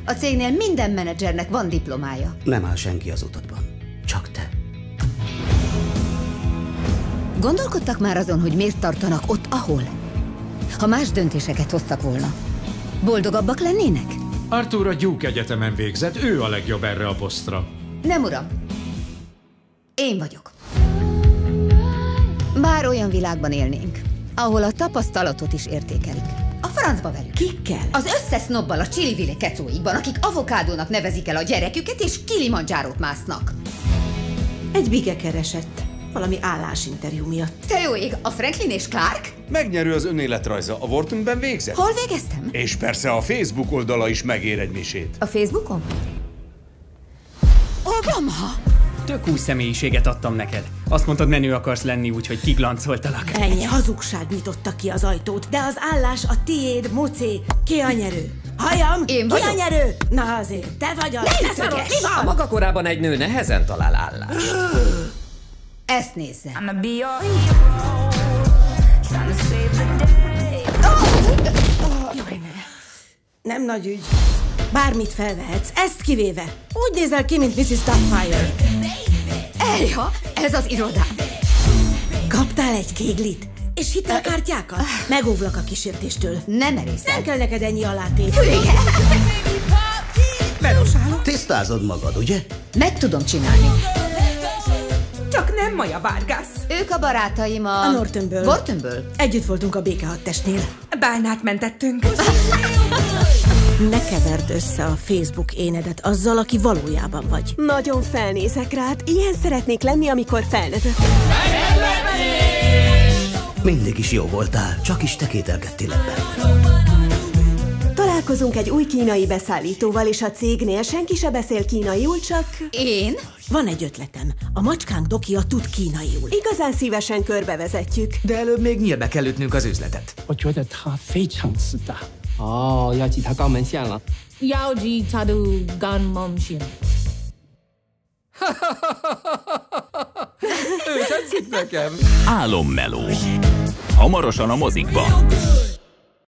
A cégnél minden menedzsernek van diplomája. Nem áll senki az utatban. Csak te. Gondolkodtak már azon, hogy miért tartanak ott, ahol? Ha más döntéseket hoztak volna, boldogabbak lennének? Arthur a Duke Egyetemen végzett, ő a legjobb erre a posztra. Nem, uram. Én vagyok. Bár olyan világban élnénk, ahol a tapasztalatot is értékelik. A francba velük. Kikkel? Az összes snobbal a Chili-Vile kecóikban, akik avokádónak nevezik el a gyereküket, és Kilimandzsárót másznak. Egy bige keresett. Valami állásinterjú miatt. Te jó ég, a Franklin és Clark? Megnyerő az önéletrajza. A Whartonben végzett? Hol végeztem? És persze a Facebook oldala is megér egy misét. A Facebookon? Obama! Tök új személyiséget adtam neked. Azt mondtad, menő akarsz lenni, úgyhogy kiglancoltalak. Ennyi hazugság nyitotta ki az ajtót, de az állás a tiéd, Muci. Ki a nyerő? Hajam! Én Ki a vagyok. nyerő? Na azért, te vagy az! Ne Ne szarod, ütöges! mi A van? maga korában egy nő nehezen talál állást. Ezt nézze. Jaj, ne. Nem nagy ügy. Bármit felvehetsz, ezt kivéve. Úgy nézel ki, mint Mrs. Doubtfire. Elja, ez az irodám. Kaptál egy kéglit? És hitelkártyákat? Megóvlak a kísértéstől. Nem merészel. Nem kell neked ennyi alátét. Hülye! Lerosálok. Tisztázod magad, ugye? Meg tudom csinálni. Csak nem Maja Vargas. Ők a barátaim a... A Nortonből. Nortonből? Együtt voltunk a békehadtestnél. Bálnát mentettünk. Ne keverd össze a Facebook énedet azzal, aki valójában vagy. Nagyon felnézek rád. Ilyen szeretnék lenni, amikor felnövök. Mindig is jó voltál, csak is te kételkedtél ebben. Találkozunk egy új kínai beszállítóval, és a cégnél senki se beszél kínaiul, csak... Én? Van egy ötletem. A macskánk Dokia tud kínaiul. Igazán szívesen körbevezetjük. De előbb még nyílbe kell ütnünk az üzletet. 我觉得他非常自大。哦，要记他肛门腺了。 要记他的肛门腺。 Ő tetszik nekem. Álommeló. Hamarosan a mozikban.